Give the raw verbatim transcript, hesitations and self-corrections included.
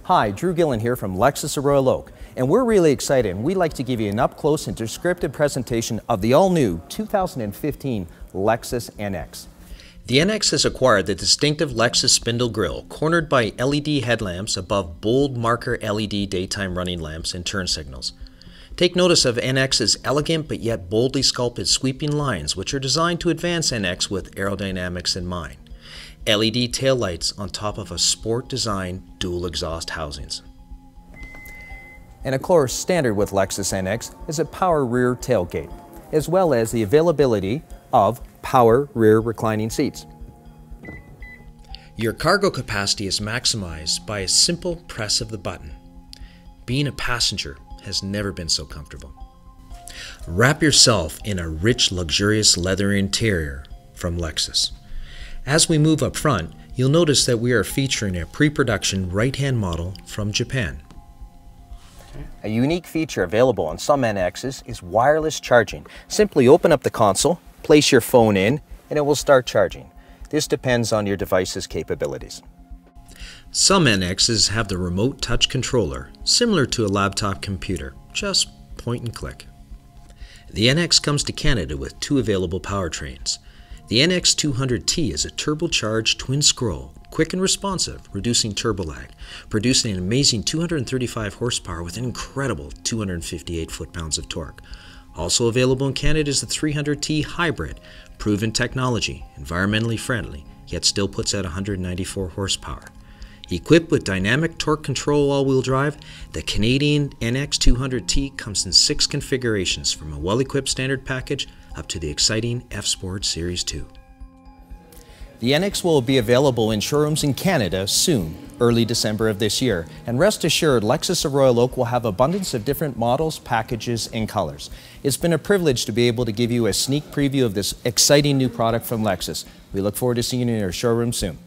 Hi, Drew Gillen here from Lexus of Royal Oak, and we're really excited and we'd like to give you an up-close and descriptive presentation of the all-new two thousand fifteen Lexus N X. The N X has acquired the distinctive Lexus spindle grille, cornered by L E D headlamps above bold marker L E D daytime running lamps and turn signals. Take notice of N X's elegant but yet boldly sculpted sweeping lines, which are designed to advance N X with aerodynamics in mind. L E D taillights on top of a sport-designed dual exhaust housings. And of course, standard with Lexus N X is a power rear tailgate, as well as the availability of power rear reclining seats. Your cargo capacity is maximized by a simple press of the button. Being a passenger has never been so comfortable. Wrap yourself in a rich, luxurious leather interior from Lexus. As we move up front, you'll notice that we are featuring a pre-production right-hand model from Japan. A unique feature available on some N Xs is wireless charging. Simply open up the console, place your phone in, and it will start charging. This depends on your device's capabilities. Some N Xs have the remote touch controller, similar to a laptop computer, just point and click. The N X comes to Canada with two available powertrains. The N X two hundred T is a turbocharged twin-scroll, quick and responsive, reducing turbo lag, producing an amazing two hundred thirty-five horsepower with an incredible two hundred fifty-eight foot-pounds of torque. Also available in Canada is the three hundred T Hybrid, proven technology, environmentally friendly, yet still puts out one hundred ninety-four horsepower. Equipped with dynamic torque control all-wheel drive, the Canadian N X two hundred T comes in six configurations, from a well-equipped standard package up to the exciting F-Sport Series two. The N X will be available in showrooms in Canada soon, early December of this year, and rest assured Lexus of Royal Oak will have abundance of different models, packages, and colors. It's been a privilege to be able to give you a sneak preview of this exciting new product from Lexus. We look forward to seeing you in our showroom soon.